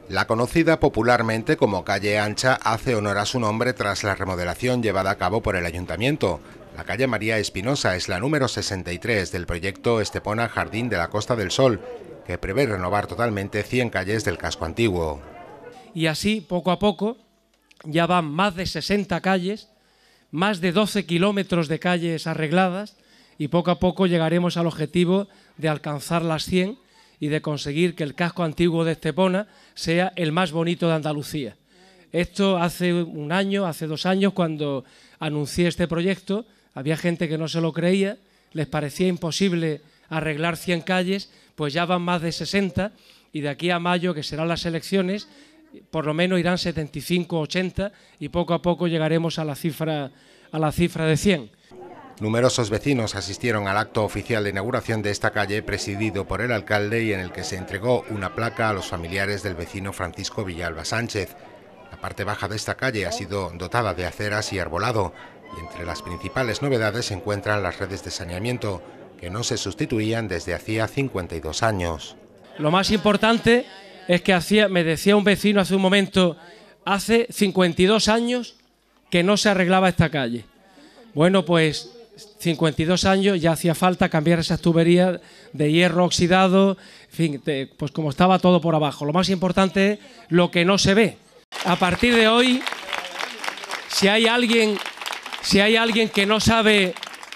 La conocida popularmente como calle Ancha hace honor a su nombre tras la remodelación llevada a cabo por el Ayuntamiento. La calle María Espinosa es la número 63 del proyecto Estepona Jardín de la Costa del Sol, que prevé renovar totalmente 100 calles del casco antiguo. Y así, poco a poco, ya van más de 60 calles, más de 12 kilómetros de calles arregladas, y poco a poco llegaremos al objetivo de alcanzar las 100 y de conseguir que el casco antiguo de Estepona sea el más bonito de Andalucía. Esto hace un año, hace 2 años, cuando anuncié este proyecto, había gente que no se lo creía, les parecía imposible arreglar 100 calles, pues ya van más de 60 y de aquí a mayo, que serán las elecciones, por lo menos irán 75 o 80 y poco a poco llegaremos a la cifra de 100. Numerosos vecinos asistieron al acto oficial de inauguración de esta calle presidido por el alcalde y en el que se entregó una placa a los familiares del vecino Francisco Villalba Sánchez. La parte baja de esta calle ha sido dotada de aceras y arbolado y entre las principales novedades se encuentran las redes de saneamiento que no se sustituían desde hacía 52 años. Lo más importante es que me decía un vecino hace un momento, hace 52 años que no se arreglaba esta calle. Bueno, pues 52 años ya hacía falta cambiar esas tuberías de hierro oxidado, en fin, pues como estaba todo por abajo. Lo más importante es lo que no se ve. A partir de hoy, si hay alguien que no sabía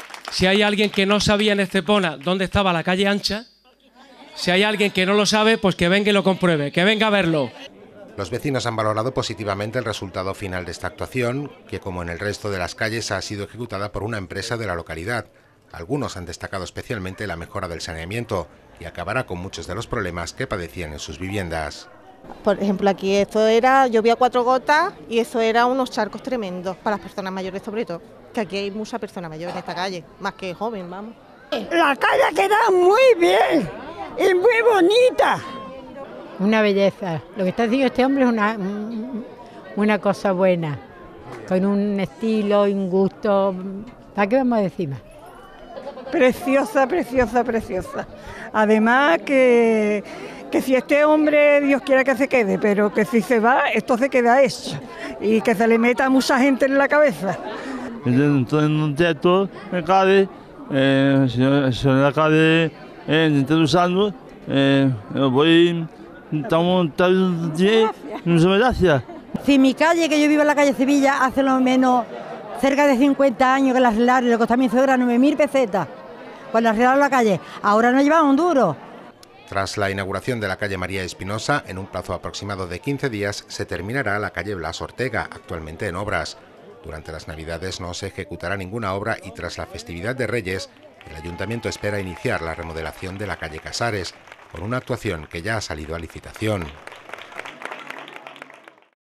en Estepona dónde estaba la calle Ancha, si hay alguien que no lo sabe, pues que venga y lo compruebe, que venga a verlo. Los vecinos han valorado positivamente el resultado final de esta actuación, que como en el resto de las calles ha sido ejecutada por una empresa de la localidad. Algunos han destacado especialmente la mejora del saneamiento y acabará con muchos de los problemas que padecían en sus viviendas. Por ejemplo, aquí llovía 4 gotas y eso era unos charcos tremendos para las personas mayores sobre todo, que aquí hay muchas personas mayores en esta calle, más que joven, vamos. La calle queda muy bien y muy bonita. Una belleza. Lo que está haciendo este hombre es una cosa buena, con un estilo y un gusto. ¿Para qué vamos a decir más? Preciosa, preciosa, preciosa. Además que si este hombre, Dios quiera que se quede, pero que si se va, esto se queda hecho. Y que se le meta a mucha gente en la cabeza. Entonces, en un teatro, me cabe, se la cabe, estoy usando, voy... Gracias. Si mi calle, que yo vivo en la calle Sevilla, hace lo menos cerca de 50 años que la arreglaron y le costó a mi suegra 9.000 pesetas cuando arreglaron la calle, ahora no llevaba un duro. Tras la inauguración de la calle María Espinosa, en un plazo aproximado de 15 días, se terminará la calle Blas Ortega, actualmente en obras. Durante las Navidades no se ejecutará ninguna obra y tras la festividad de Reyes, el Ayuntamiento espera iniciar la remodelación de la calle Casares, con una actuación que ya ha salido a licitación.